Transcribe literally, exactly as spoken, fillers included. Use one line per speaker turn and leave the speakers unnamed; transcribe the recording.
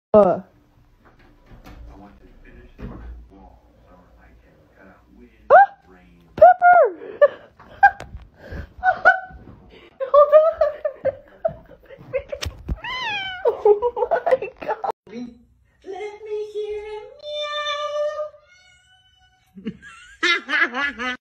Uh.
I want to finish the wall so I can cut out wind,
Ah!
rain.
Pepper! Hold on. Oh my god.
Let me hear a meow.